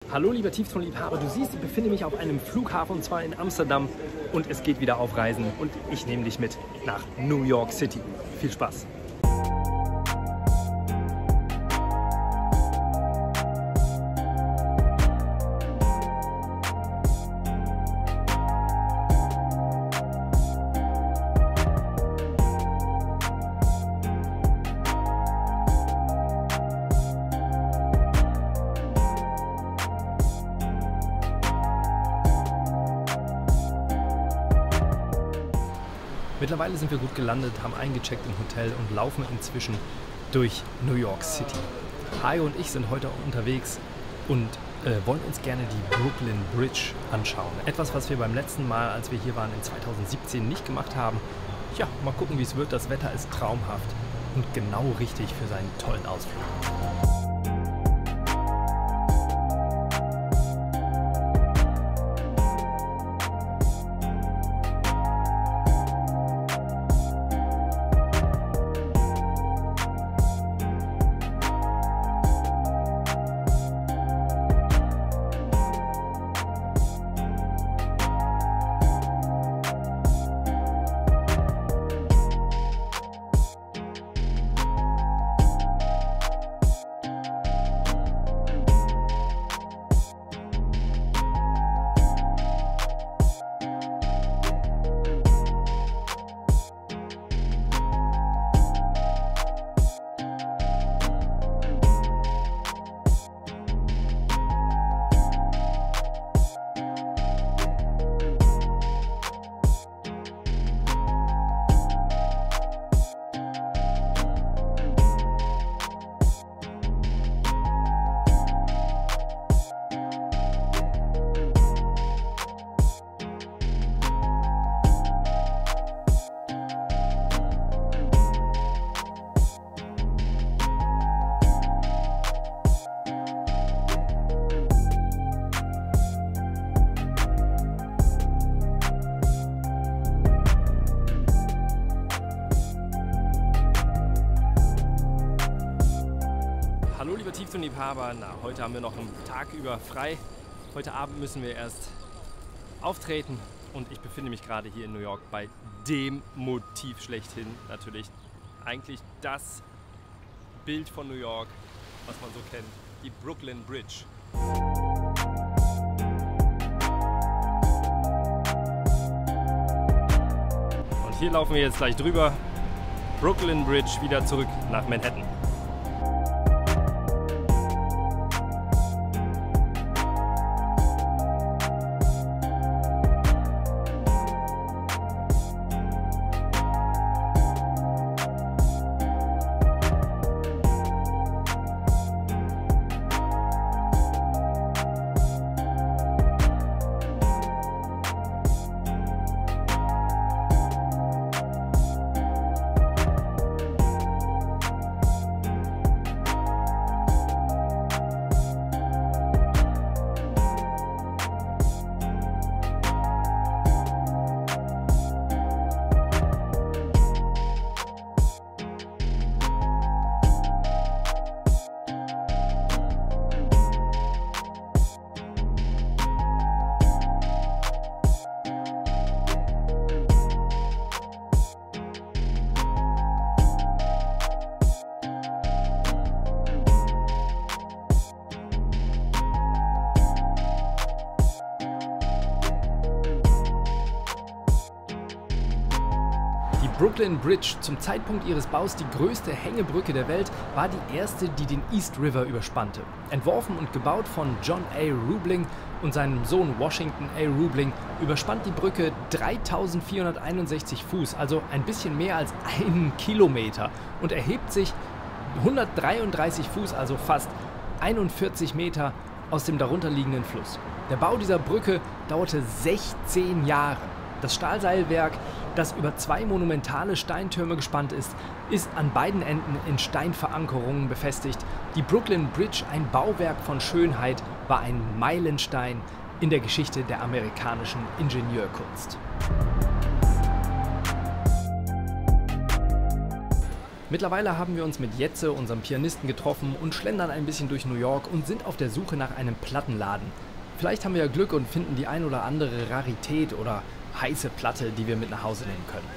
Hallo lieber Tieftonliebhaber, du siehst, ich befinde mich auf einem Flughafen und zwar in Amsterdam und es geht wieder auf Reisen und ich nehme dich mit nach New York City. Viel Spaß! Mittlerweile sind wir gut gelandet, haben eingecheckt im Hotel und laufen inzwischen durch New York City. Hajo und ich sind heute unterwegs und wollen uns gerne die Brooklyn Bridge anschauen. Etwas, was wir beim letzten Mal, als wir hier waren, in 2017 nicht gemacht haben. Ja, mal gucken, wie es wird. Das Wetter ist traumhaft und genau richtig für seinen tollen Ausflug. Hallo lieber Tieftonliebhaber, heute haben wir noch einen Tag über frei. Heute Abend müssen wir erst auftreten und ich befinde mich gerade hier in New York bei dem Motiv schlechthin. Natürlich eigentlich das Bild von New York, was man so kennt, die Brooklyn Bridge. Und hier laufen wir jetzt gleich drüber. Brooklyn Bridge wieder zurück nach Manhattan. Die Brooklyn Bridge, zum Zeitpunkt ihres Baus die größte Hängebrücke der Welt, war die erste, die den East River überspannte. Entworfen und gebaut von John A. Roebling und seinem Sohn Washington A. Roebling, überspannt die Brücke 3461 Fuß, also ein bisschen mehr als 1 Kilometer, und erhebt sich 133 Fuß, also fast 41 Meter, aus dem darunterliegenden Fluss. Der Bau dieser Brücke dauerte 16 Jahre. Das Stahlseilwerk, das über 2 monumentale Steintürme gespannt ist, ist an beiden Enden in Steinverankerungen befestigt. Die Brooklyn Bridge, ein Bauwerk von Schönheit, war ein Meilenstein in der Geschichte der amerikanischen Ingenieurkunst. Mittlerweile haben wir uns mit Jetze, unserem Pianisten, getroffen und schlendern ein bisschen durch New York und sind auf der Suche nach einem Plattenladen. Vielleicht haben wir ja Glück und finden die ein oder andere Rarität oder heiße Platte, die wir mit nach Hause nehmen können.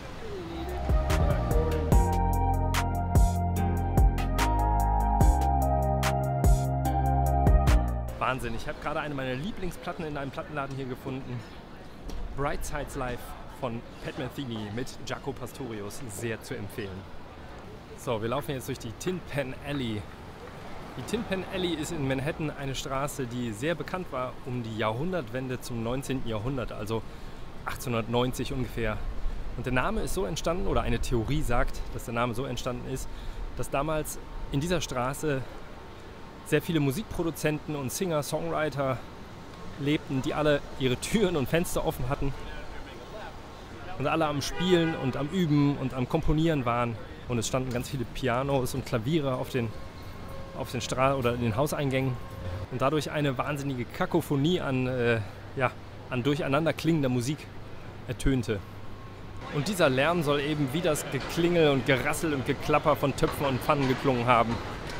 Wahnsinn, ich habe gerade eine meiner Lieblingsplatten in einem Plattenladen hier gefunden. Bright Sides Live von Pat Metheny mit Jaco Pastorius, sehr zu empfehlen. So, wir laufen jetzt durch die Tin Pan Alley. Die Tin Pan Alley ist in Manhattan eine Straße, die sehr bekannt war um die Jahrhundertwende zum 19. Jahrhundert, also 1890 ungefähr. Und der Name ist so entstanden, oder eine Theorie sagt, dass der Name so entstanden ist, dass damals in dieser Straße sehr viele Musikproduzenten und Singer, Songwriter lebten, die alle ihre Türen und Fenster offen hatten und alle am Spielen und am Üben und am Komponieren waren. Und es standen ganz viele Pianos und Klaviere auf den oder in den Hauseingängen und dadurch eine wahnsinnige Kakophonie an durcheinander klingender Musik ertönte. Und dieser Lärm soll eben wie das Geklingel und Gerassel und Geklapper von Töpfen und Pfannen geklungen haben.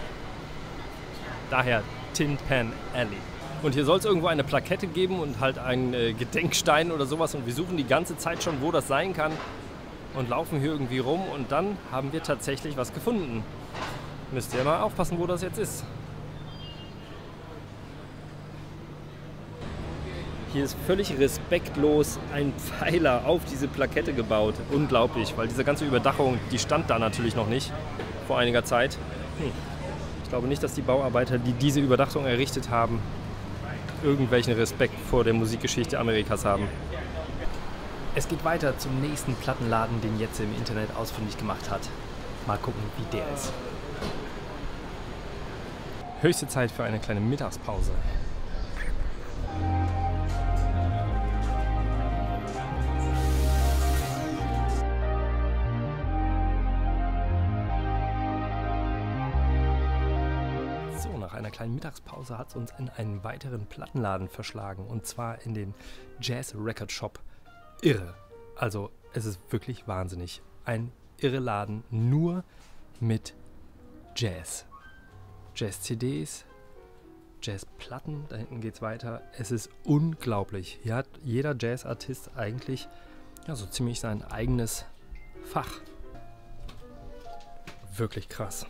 Daher Tin Pan Alley. Und hier soll es irgendwo eine Plakette geben und halt einen Gedenkstein oder sowas. Und wir suchen die ganze Zeit schon, wo das sein kann. Und laufen hier irgendwie rum. Und dann haben wir tatsächlich was gefunden. Müsst ihr mal aufpassen, wo das jetzt ist. Hier ist völlig respektlos ein Pfeiler auf diese Plakette gebaut. Unglaublich, weil diese ganze Überdachung, die stand da natürlich noch nicht vor einiger Zeit. Ich glaube nicht, dass die Bauarbeiter, die diese Überdachung errichtet haben, irgendwelchen Respekt vor der Musikgeschichte Amerikas haben. Es geht weiter zum nächsten Plattenladen, den Jetze im Internet ausfindig gemacht hat. Mal gucken, wie der ist. Höchste Zeit für eine kleine Mittagspause. Nach einer kleinen Mittagspause hat es uns in einen weiteren Plattenladen verschlagen, und zwar in den Jazz Record Shop. Irre. Also es ist wirklich wahnsinnig. Ein irre Laden nur mit Jazz. Jazz-CDs, Jazz-Platten, da hinten geht's weiter. Es ist unglaublich. Hier hat jeder Jazz-Artist eigentlich so ziemlich sein eigenes Fach. Wirklich krass.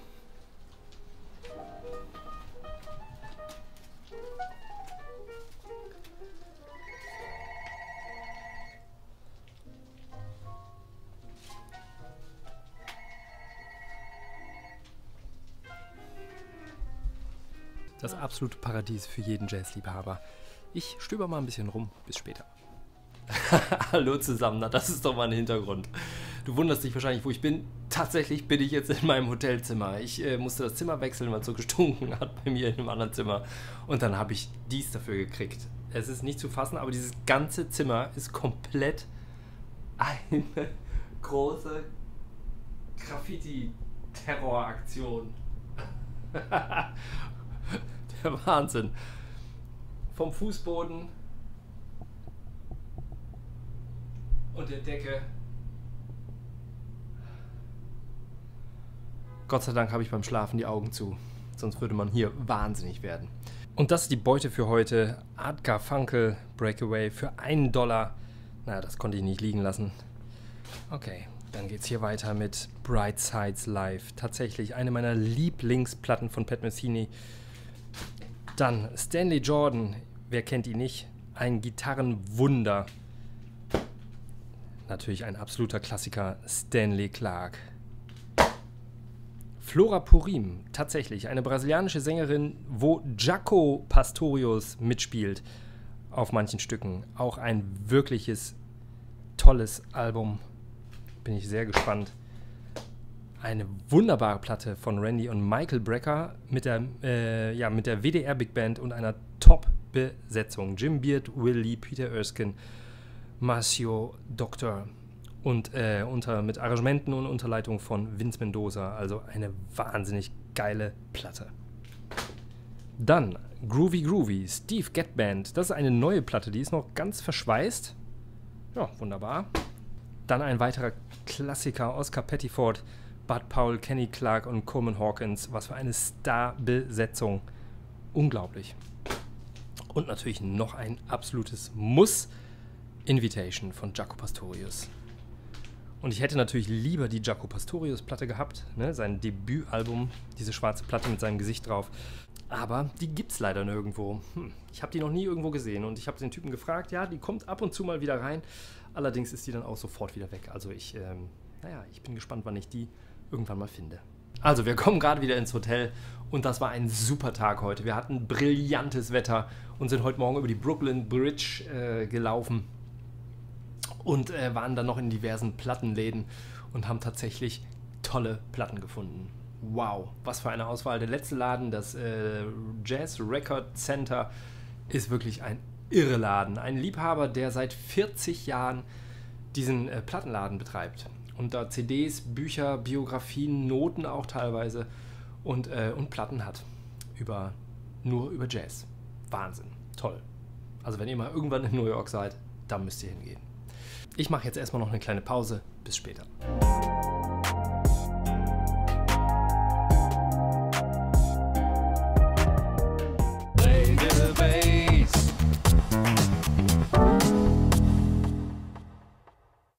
Das absolute Paradies für jeden Jazzliebhaber. Ich stöber mal ein bisschen rum. Bis später. Hallo zusammen, na das ist doch mal ein Hintergrund. Du wunderst dich wahrscheinlich, wo ich bin. Tatsächlich bin ich jetzt in meinem Hotelzimmer. Ich musste das Zimmer wechseln, weil es so gestunken hat bei mir in einem anderen Zimmer. Und dann habe ich dies dafür gekriegt. Es ist nicht zu fassen, aber dieses ganze Zimmer ist komplett eine große Graffiti-Terroraktion. Der Wahnsinn. Vom Fußboden und der Decke. Gott sei Dank habe ich beim Schlafen die Augen zu. Sonst würde man hier wahnsinnig werden. Und das ist die Beute für heute. Art Garfunkel Breakaway für $1. Na, das konnte ich nicht liegen lassen. Okay, dann geht's hier weiter mit Bright Sides Live. Tatsächlich eine meiner Lieblingsplatten von Pat Metheny. Dann Stanley Jordan, wer kennt ihn nicht? Ein Gitarrenwunder. Natürlich ein absoluter Klassiker, Stanley Clarke. Flora Purim, tatsächlich eine brasilianische Sängerin, wo Jaco Pastorius mitspielt auf manchen Stücken. Auch ein wirkliches tolles Album. Bin ich sehr gespannt. Eine wunderbare Platte von Randy und Michael Brecker mit der WDR Big Band und einer Top-Besetzung. Jim Beard, Will Lee, Peter Erskine, Marcio Doctor und mit Arrangementen und Unterleitung von Vince Mendoza. Also eine wahnsinnig geile Platte. Dann Groovy Groovy, Steve Gadd Band. Das ist eine neue Platte, die ist noch ganz verschweißt. Ja, wunderbar. Dann ein weiterer Klassiker, Oscar Pettiford, Bud Powell, Kenny Clarke und Coleman Hawkins. Was für eine Starbesetzung. Unglaublich. Und natürlich noch ein absolutes Muss. Invitation von Jaco Pastorius. Und ich hätte natürlich lieber die Jaco Pastorius-Platte gehabt, ne? Sein Debütalbum, diese schwarze Platte mit seinem Gesicht drauf. Aber die gibt's leider nirgendwo. Ich habe die noch nie irgendwo gesehen und ich habe den Typen gefragt, ja, die kommt ab und zu mal wieder rein. Allerdings ist die dann auch sofort wieder weg. Also ich bin gespannt, wann ich die irgendwann mal finde. Also wir kommen gerade wieder ins Hotel und das war ein super Tag heute. Wir hatten brillantes Wetter und sind heute Morgen über die Brooklyn Bridge gelaufen und waren dann noch in diversen Plattenläden und haben tatsächlich tolle Platten gefunden. Wow, was für eine Auswahl. Der letzte Laden, das Jazz Record Center, ist wirklich ein irre Laden. Ein Liebhaber, der seit 40 Jahren diesen Plattenladen betreibt. Und da CDs, Bücher, Biografien, Noten auch teilweise und Platten hat. Nur über Jazz. Wahnsinn. Toll. Also wenn ihr mal irgendwann in New York seid, dann müsst ihr hingehen. Ich mache jetzt erstmal noch eine kleine Pause. Bis später.